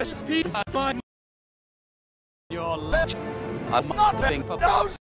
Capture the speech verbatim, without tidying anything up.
Peace, find your ledge. I'm not paying for those.